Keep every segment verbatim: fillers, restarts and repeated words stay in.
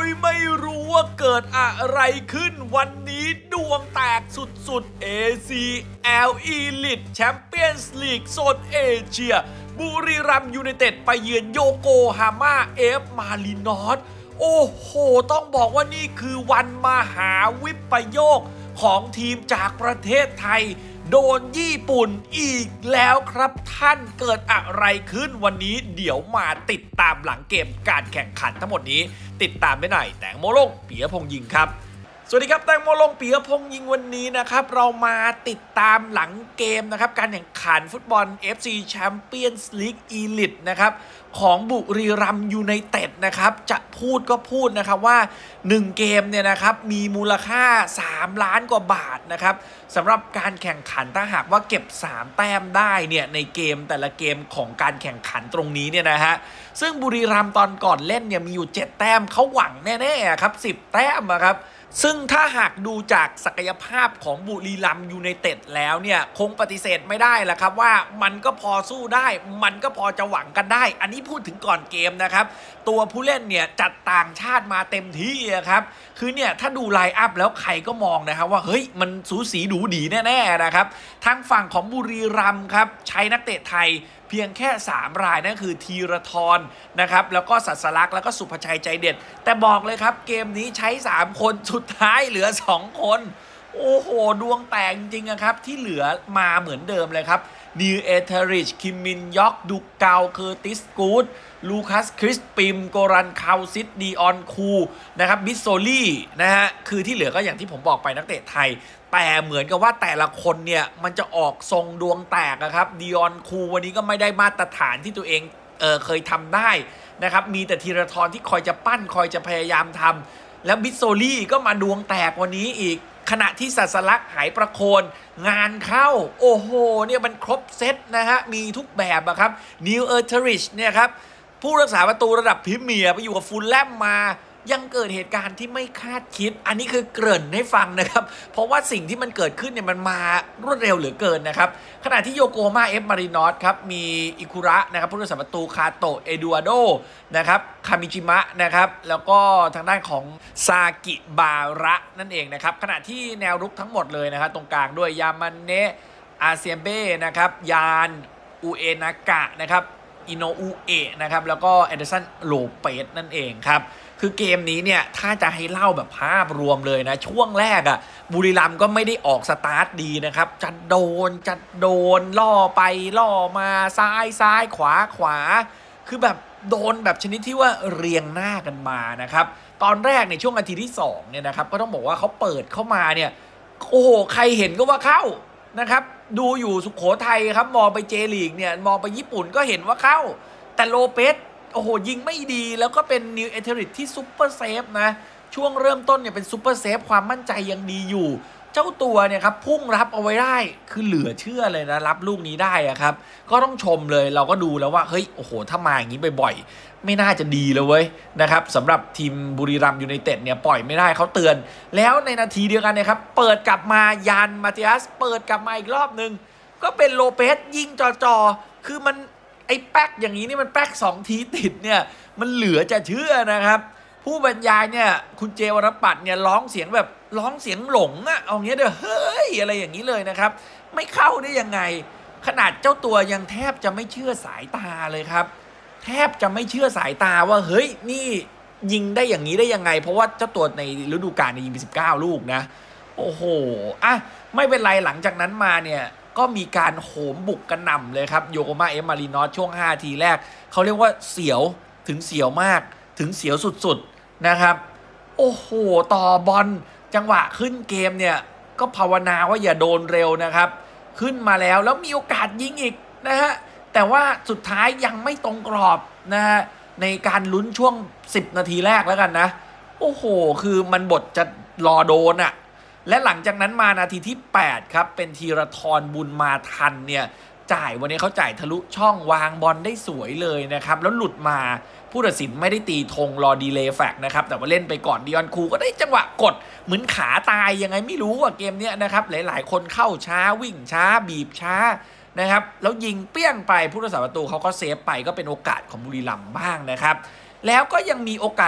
ยไม่รู้ว่าเกิดอะไรขึ้นวันนี้ดวงแตกสุดๆ เอ ซี แอล Elite Champions League โซนเอเชียบุรีรัมย์ยูไนเต็ดไปเยือนโยโกฮาม่าเอฟมารินอสโอ้โหต้องบอกว่านี่คือวันมหาวิปโยคของทีมจากประเทศไทยโดนญี่ปุ่นอีกแล้วครับท่านเกิดอะไรขึ้นวันนี้เดี๋ยวมาติดตามหลังเกมการแข่งขันทั้งหมดนี้ติดตามได้ในแตงโมลงปิยพงษ์ยิงครับสวัสดีครับแตงโมลงปิยพงษ์ยิงวันนี้นะครับเรามาติดตามหลังเกมนะครับการแข่งขันฟุตบอล เอฟ ซี Champions League Elite นะครับของบุรีรัมย์ยูไนเต็ดนะครับจะพูดก็พูดนะครับว่าหนึ่งเกมเนี่ยนะครับมีมูลค่าสามล้านกว่าบาทนะครับสำหรับการแข่งขันถ้าหากว่าเก็บสามแต้มได้เนี่ยในเกมแต่ละเกมของการแข่งขันตรงนี้เนี่ยนะฮะซึ่งบุรีรัมย์ตอนก่อนเล่นเนี่ยมีอยู่เจ็ดแต้มเขาหวังแน่ๆครับสิบแต้มครับซึ่งถ้าหากดูจากศักยภาพของบุรีรัมย์ยูไนเต็ดแล้วเนี่ยคงปฏิเสธไม่ได้แหละครับว่ามันก็พอสู้ได้มันก็พอจะหวังกันได้อันนี้พูดถึงก่อนเกมนะครับตัวผู้เล่นเนี่ยจัดต่างชาติมาเต็มที่ครับคือเนี่ยถ้าดูไลน์อัพแล้วใครก็มองนะครับว่าเฮ้ยมันสูสีดูดีแน่ๆนะครับทางฝั่งของบุรีรัมย์ครับใช้นักเตะไทยเพียงแค่สามรายนั่นคือธีรทรนะครับแล้วก็ศัสลักษณ์แล้วก็สุภชัยใจเด็ดแต่บอกเลยครับเกมนี้ใช้สามคนสุดท้ายเหลือสองคนโอ้โหดวงแตกจริงๆครับที่เหลือมาเหมือนเดิมเลยครับนิวเอเทริชคิมมินยอกดูเกาเคอร์ติสกูดลูคัสคริสปิมโกรันคาวซิดดีออนคูนะครับบิสโซลี่นะฮะคือที่เหลือก็อย่างที่ผมบอกไปนักเตะไทยแต่เหมือนกับว่าแต่ละคนเนี่ยมันจะออกทรงดวงแตกนะครับดีออนคูวันนี้ก็ไม่ได้มาตรฐานที่ตัวเองเออเคยทำได้นะครับมีแต่ธีรทรที่คอยจะปั้นคอยจะพยายามทำแล้วบิสโซลี่ก็มาดวงแตกวันนี้อีกขณะที่ศัสลักษณ์หายประโคนงานเข้าโอ้โหเนี่ยมันครบเซตนะฮะมีทุกแบบอะครับนิวเออร์เทริชเนี่ยครับผู้รักษาประตูระดับพรีเมียร์ไปอยู่กับฟูลแลมมายังเกิดเหตุการณ์ที่ไม่คาดคิดอันนี้คือเกริ่นให้ฟังนะครับเพราะว่าสิ่งที่มันเกิดขึ้นเนี่ยมันมารวดเร็วเหลือเกินนะครับขณะที่โยโกฮาม่าเอฟมารินอสครับมีอิคุระนะครับผู้รักษาประตูคาโตะเอดูอาโดนะครับคามิจิมะนะครับแล้วก็ทางด้านของซากิบาระนั่นเองนะครับขณะที่แนวรุกทั้งหมดเลยนะครับตรงกลางด้วยยามันเนะอาเซียเบ้นะครับยานอุเอนากะนะครับอิโนอุเอะนะครับแล้วก็แอนเดอร์สันโลเปสนั่นเองครับคือเกมนี้เนี่ยถ้าจะให้เล่าแบบภาพรวมเลยนะช่วงแรกอะบุรีรัมย์ก็ไม่ได้ออกสตาร์ทดีนะครับจะโดนจะโดนล่อไปล่อมาซ้ายซ้ายขวาขวาคือแบบโดนแบบชนิดที่ว่าเรียงหน้ากันมานะครับตอนแรกในช่วงนาทีที่สองเนี่ยนะครับก็ต้องบอกว่าเขาเปิดเข้ามาเนี่ยโอ้โหใครเห็นก็ว่าเข้านะครับดูอยู่สุโขทัยครับมองไปเจลีกเนี่ยมองไปญี่ปุ่นก็เห็นว่าเข้าแต่โลเปสโอ้โหยิงไม่ดีแล้วก็เป็นนิวเอเทริชที่ซุปเปอร์เซฟนะช่วงเริ่มต้นเนี่ยเป็นซุปเปอร์เซฟความมั่นใจยังดีอยู่เจ้าตัวเนี่ยครับพุ่งรับเอาไว้ได้คือเหลือเชื่อเลยนะรับลูกนี้ได้อะครับก็ต้องชมเลยเราก็ดูแล้วว่าเฮ้ยโอ้โหถ้ามาอย่างนี้บ่อยๆไม่น่าจะดีเลยเว้ยนะครับสำหรับทีมบุรีรัมย์ยูไนเต็ดเนี่ยปล่อยไม่ได้เขาเตือนแล้วในนาทีเดียวกันนะครับเปิดกลับมายานมาติอัสเปิดกลับมาอีกรอบนึงก็เป็นโลเปสยิงจ่อๆคือมันไอ้แป๊กอย่างนี้นี่มันแป๊กสองทีติดเนี่ยมันเหลือจะเชื่อนะครับผู้บรรยายเนี่ยคุณเจวรปัตรเนี่ยร้องเสียงแบบร้องเสียงหลงอะเอาเงี้ยเด้อเฮ้ยอะไรอย่างนี้เลยนะครับไม่เข้าได้ยังไงขนาดเจ้าตัวยังแทบจะไม่เชื่อสายตาเลยครับแทบจะไม่เชื่อสายตาว่าเฮ้ยนี่ยิงได้อย่างนี้ได้ยังไงเพราะว่าเจ้าตัวในฤดูกาลเนี่ยยิงไปสิบเก้าลูกนะโอ้โหอ่ะไม่เป็นไรหลังจากนั้นมาเนี่ยก็มีการโหมบุกกระหน่ำเลยครับโยโกมาเอฟมารินอสช่วงห้าทีแรกเขาเรียกว่าเสียวถึงเสียวมากถึงเสียวสุดๆนะครับโอ้โหต่อบอลจังหวะขึ้นเกมเนี่ยก็ภาวนาว่าอย่าโดนเร็วนะครับขึ้นมาแล้วแล้วมีโอกาสยิงอีกนะฮะแต่ว่าสุดท้ายยังไม่ตรงกรอบนะฮะในการลุ้นช่วงสิบนาทีแรกแล้วกันนะโอ้โหคือมันบทจะรอโดนอะและหลังจากนั้นมานาทีที่แปดครับเป็นธีรทรบุญมาทันเนี่ยจ่ายวันนี้เขาจ่ายทะลุช่องวางบอลได้สวยเลยนะครับแล้วหลุดมาผู้ตัดสินไม่ได้ตีธงรอดีเลย์แฟกนะครับแต่ว่าเล่นไปก่อนดิออนคูก็ได้จังหวะกดเหมือนขาตายยังไงไม่รู้ว่าเกมนี้นะครับหลายๆคนเข้าช้าวิ่งช้าบีบช้านะครับแล้วยิงเปี้ยงไปผู้รักษาประตูเขาก็เซฟไปก็เป็นโอกาสของบุรีรัมย์บ้างนะครับแล้วก็ยังมีโอกาสแบบ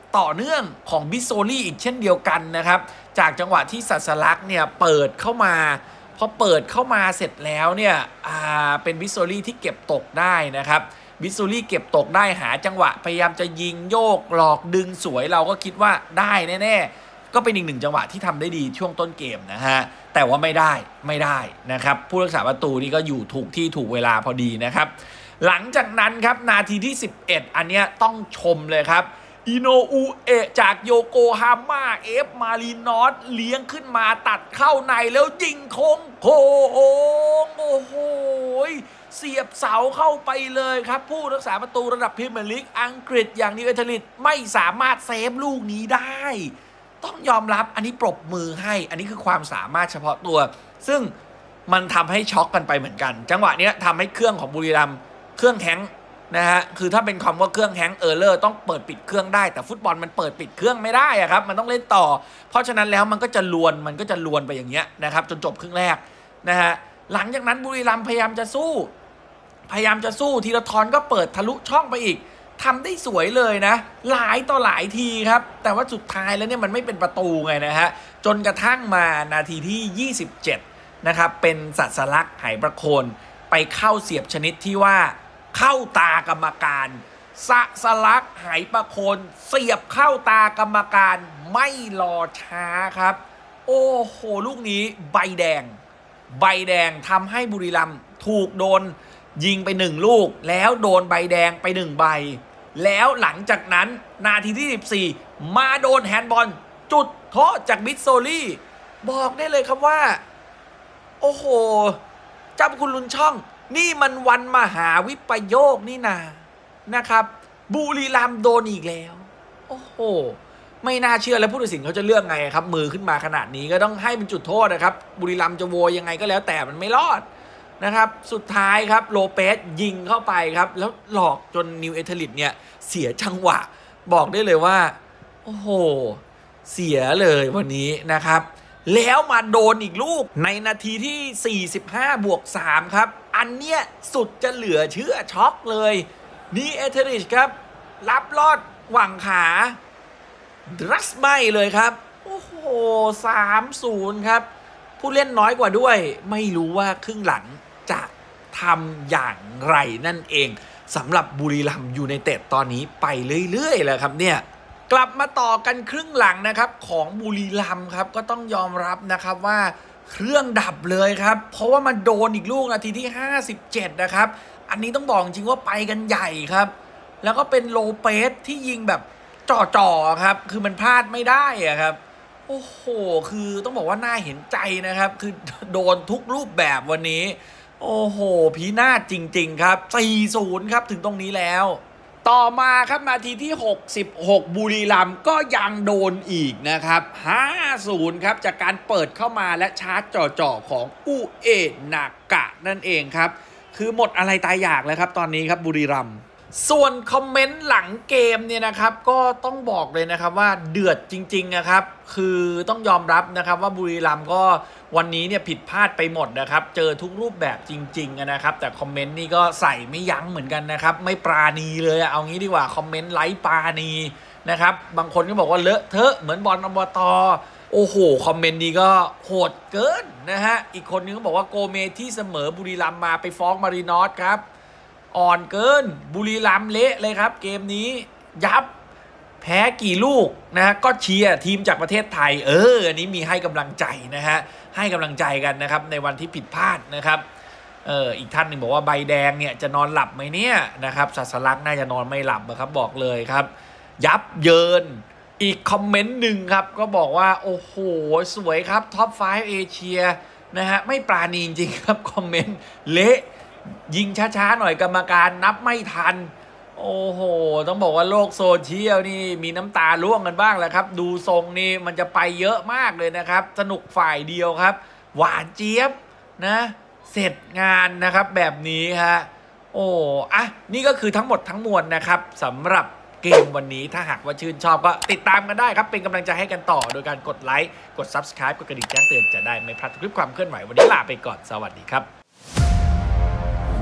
ต่อเนื่องของบิสโซลี่อีกเช่นเดียวกันนะครับจากจังหวะที่สัสลักเนี่ยเปิดเข้ามาพอเปิดเข้ามาเสร็จแล้วเนี่ยอ่าเป็นบิสโซลี่ที่เก็บตกได้นะครับบิสโซลี่เก็บตกได้หาจังหวะพยายามจะยิงโยกหลอกดึงสวยเราก็คิดว่าได้แน่ๆก็เป็นอีกหนึ่งจังหวะที่ทำได้ดีช่วงต้นเกมนะฮะแต่ว่าไม่ได้ไม่ได้นะครับผู้รักษาประตูนี่ก็อยู่ถูกที่ถูกเวลาพอดีนะครับหลังจากนั้นครับนาทีที่สิบเอ็ดอันเนี้ยต้องชมเลยครับอิโนอุเอะจากโยโกฮาม่าเอฟมารีนอสเลี้ยงขึ้นมาตัดเข้าในแล้วยิงโค้งโค้งโอ้โหเสียบเสาเข้าไปเลยครับผู้รักษาประตูระดับพรีเมียร์ลีกอังกฤษอย่างนิวเอเทลิตไม่สามารถเซฟลูกนี้ได้ต้องยอมรับอันนี้ปรบมือให้อันนี้คือความสามารถเฉพาะตัวซึ่งมันทำให้ช็อกกันไปเหมือนกันจังหวะนี้ทำให้เครื่องของบุรีรัมย์เครื่องแฮงค์นะฮะคือถ้าเป็นคำว่าเครื่องแฮงค์เออร์เลอร์ต้องเปิดปิดเครื่องได้แต่ฟุตบอลมันเปิดปิดเครื่องไม่ได้อะครับมันต้องเล่นต่อเพราะฉะนั้นแล้วมันก็จะลวนมันก็จะลวนไปอย่างเงี้ยนะครับจนจบครึ่งแรกนะฮะหลังจากนั้นบุรีรัมย์พยายามจะสู้พยายามจะสู้ธีรทรก็เปิดทะลุช่องไปอีกทำได้สวยเลยนะหลายต่อหลายทีครับแต่ว่าสุดท้ายแล้วเนี่ยมันไม่เป็นประตูไงนะฮะจนกระทั่งมานาทีที่ยี่สิบเจ็ดนะครับเป็นสัสลักไหประโคนไปเข้าเสียบชนิดที่ว่าเข้าตากรรมการสัสลักไหประโคนเสียบเข้าตากรรมการไม่รอช้าครับโอ้โหลูกนี้ใบแดงใบแดงทำให้บุรีรัมย์ถูกโดนยิงไปหนึ่งลูกแล้วโดนใบแดงไปหนึ่งใบแล้วหลังจากนั้นนาทีที่สิบสี่มาโดนแฮนด์บอลจุดโทษจากบิสโซลี่บอกได้เลยครับว่าโอ้โหเจ้าคุณลุนช่องนี่มันวันมหาวิปโยคนี่นานะครับบุรีรัมย์โดนอีกแล้วโอ้โหไม่น่าเชื่อแล้วผู้ตัดสินเขาจะเลือกไงครับมือขึ้นมาขนาดนี้ก็ต้องให้เป็นจุดโทษนะครับบุรีรัมย์จะโวยยังไงก็แล้วแต่มันไม่รอดนะครับสุดท้ายครับโลเปสยิงเข้าไปครับแล้วหลอกจนนิวเอเทลิตเนี่ยเสียจังหวะบอกได้เลยว่าโอ้โหเสียเลยวันนี้นะครับแล้วมาโดนอีกลูกในนาทีที่สี่สิบห้าบวกสามครับอันเนี้ยสุดจะเหลือเชื่อช็อกเลยนี่เอเทลิตครับรับลอดหว่างขาดรัสไม่เลยครับโอ้โห สามศูนย์ ครับผู้เล่นน้อยกว่าด้วยไม่รู้ว่าครึ่งหลังจะทำอย่างไรนั่นเองสำหรับบุรีรัมย์ยูไนเต็ดตอนนี้ไปเรื่อยๆแล้วครับเนี่ยกลับมาต่อกันครึ่งหลังนะครับของบุรีรัมย์ครับก็ต้องยอมรับนะครับว่าเครื่องดับเลยครับเพราะว่ามันโดนอีกลูกนาทีที่ห้าสิบเจ็ดนะครับอันนี้ต้องบอกจริงว่าไปกันใหญ่ครับแล้วก็เป็นโลเปสที่ยิงแบบจ่อๆครับคือมันพลาดไม่ได้อะครับโอ้โหคือต้องบอกว่าน่าเห็นใจนะครับคือโดนทุกรูปแบบวันนี้โอ้โหพินาศจริงๆครับ สี่ศูนย์ ครับถึงตรงนี้แล้วต่อมาครับนาทีที่หกสิบหกบุรีรัมย์ก็ยังโดนอีกนะครับ ห้าศูนย์ ครับจากการเปิดเข้ามาและชาร์จจ่อๆของอุเอะนากะนั่นเองครับคือหมดอะไรตายอยากแล้วครับตอนนี้ครับบุรีรัมย์ส่วนคอมเมนต์หลังเกมเนี่ยนะครับก็ต้องบอกเลยนะครับว่าเดือดจริงๆนะครับคือต้องยอมรับนะครับว่าบุรีรัมย์ก็วันนี้เนี่ยผิดพลาดไปหมดนะครับเจอทุกรูปแบบจริงๆนะครับแต่คอมเมนต์นี่ก็ใส่ไม่ยั้งเหมือนกันนะครับไม่ปราณีเลยเอางี้ดีกว่าคอมเมนต์ไร้ปราณีนะครับบางคนก็บอกว่าเลอะเทอะเหมือนบอลอบต.โอ้โหคอมเมนต์นี้ก็โหดเกินนะฮะอีกคนนึงก็บอกว่าโกเมที่เสมอบุรีรัมย์มาไปฟ้องมารีนอสครับอ่อนเกินบุรีรัมย์เละเลยครับเกมนี้ยับแพ้กี่ลูกนะฮะก็เชียร์ทีมจากประเทศไทยเอออันนี้มีให้กำลังใจนะฮะให้กำลังใจกันนะครับในวันที่ผิดพลาดนะครับเอออีกท่านหนึ่งบอกว่าใบแดงเนี่ยจะนอนหลับไหมเนี่ยนะครับสัสลักน่าจะนอนไม่หลับนะครับบอกเลยครับยับเยินอีกคอมเมนต์หนึ่งครับก็บอกว่าโอ้โหสวยครับท็อปไฟว์เอเชียนะฮะไม่ปราณีจริงครับคอมเมนต์เละยิงช้าๆหน่อยกรรมการนับไม่ทันโอ้โหต้องบอกว่าโลกโซเชียลนี่มีน้ำตาร่วงกันบ้างแหละครับดูทรงนี่มันจะไปเยอะมากเลยนะครับสนุกฝ่ายเดียวครับหวานเจี๊ยบนะเสร็จงานนะครับแบบนี้ฮะโอ้อะนี่ก็คือทั้งหมดทั้งมวลนะครับสำหรับเกมวันนี้ถ้าหากว่าชื่นชอบก็ติดตามกันได้ครับเป็นกำลังใจให้กันต่อโดยการกดไลค์กด ซับสไครบ์ กดกระดิ่งแจ้งเตือนจะได้ไม่พลาดทุกคลิปความเคลื่อนไหววันนี้ลาไปก่อนสวัสดีครับ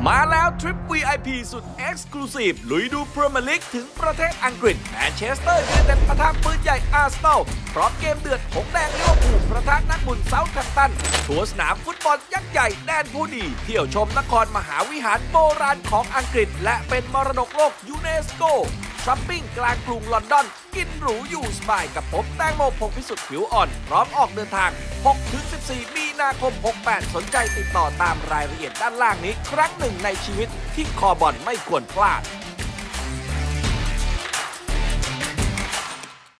มาแล้วทริป วี ไอ พี สุด Exclusive ลุยดูพรีเมียร์ลีกถึงประเทศอังกฤษแมนเชสเตอร์ยูไนเต็ดปะทะปืนใหญ่อาร์เซนอลพร้อมเกมเดือดหงแดงลิเวอร์พูลประทะนักบุญเซาท์แฮมป์ตันทัวร์สนามฟุตบอลยักษ์ใหญ่แดนผู้ดีเที่ยวชมนครมหาวิหารโบราณของอังกฤษและเป็นมรดกโลกยูเนสโกช้อปปิ้งกลางกรุงลอนดอนกินหรูอยู่สบายกับผมแตงโมพงษ์พิสุทธิ์ผิวอ่อนพร้อมออกเดินทาง หกถึงสิบสี่ มีนาคม หกแปด สนใจติดต่อตามรายละเอียดด้านล่างนี้ครั้งหนึ่งในชีวิตที่คอบอลไม่ควรพลาด